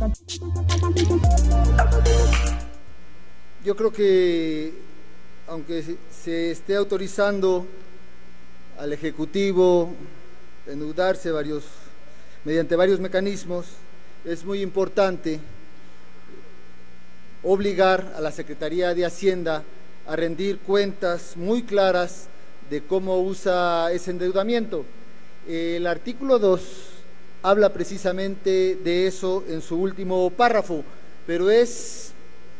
Yo creo que, aunque se esté autorizando al Ejecutivo endeudarse mediante varios mecanismos, es muy importante obligar a la Secretaría de Hacienda a rendir cuentas muy claras de cómo usa ese endeudamiento. El artículo 2 habla precisamente de eso en su último párrafo, pero es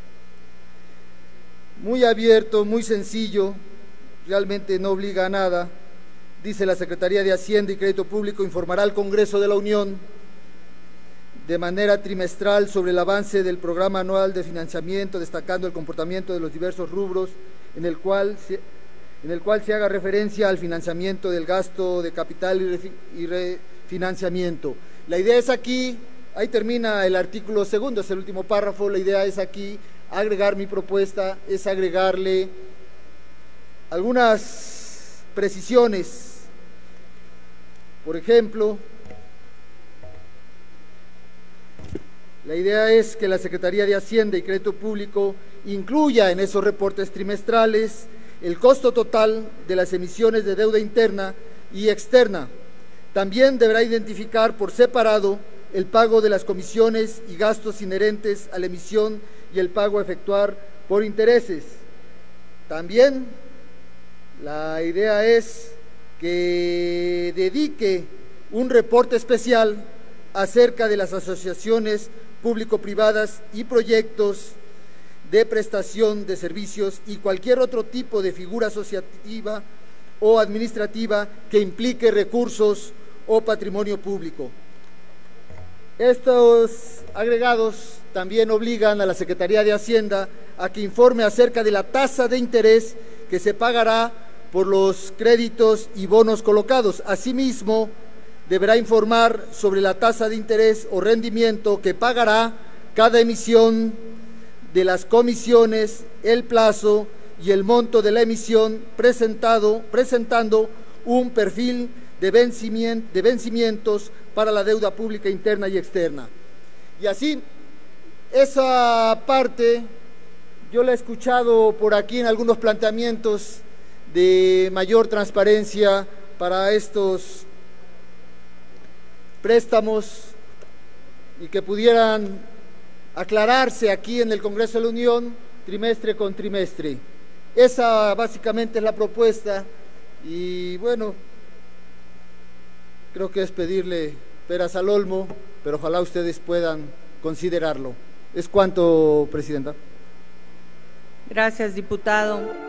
muy abierto, muy sencillo, realmente no obliga a nada. Dice: la Secretaría de Hacienda y Crédito Público informará al Congreso de la Unión de manera trimestral sobre el avance del programa anual de financiamiento, destacando el comportamiento de los diversos rubros en el cual se haga referencia al financiamiento del gasto de capital y refinanciamiento. La idea es aquí, ahí termina el artículo segundo, es el último párrafo. La idea es aquí agregar, mi propuesta es agregarle algunas precisiones. Por ejemplo, la idea es que la Secretaría de Hacienda y Crédito Público incluya en esos reportes trimestrales el costo total de las emisiones de deuda interna y externa. También deberá identificar por separado el pago de las comisiones y gastos inherentes a la emisión y el pago a efectuar por intereses. También la idea es que dedique un reporte especial acerca de las asociaciones público-privadas y proyectos de prestación de servicios y cualquier otro tipo de figura asociativa o administrativa que implique recursos o patrimonio público. Estos agregados también obligan a la Secretaría de Hacienda a que informe acerca de la tasa de interés que se pagará por los créditos y bonos colocados. Asimismo, deberá informar sobre la tasa de interés o rendimiento que pagará cada emisión de las comisiones, el plazo y el monto de la emisión, presentando un perfil de vencimientos para la deuda pública interna y externa. Y así, esa parte yo la he escuchado por aquí en algunos planteamientos de mayor transparencia para estos préstamos y que pudieran aclararse aquí en el Congreso de la Unión trimestre con trimestre. Esa básicamente es la propuesta y bueno, creo que es pedirle peras al olmo, pero ojalá ustedes puedan considerarlo. Es cuanto, Presidenta. Gracias, diputado.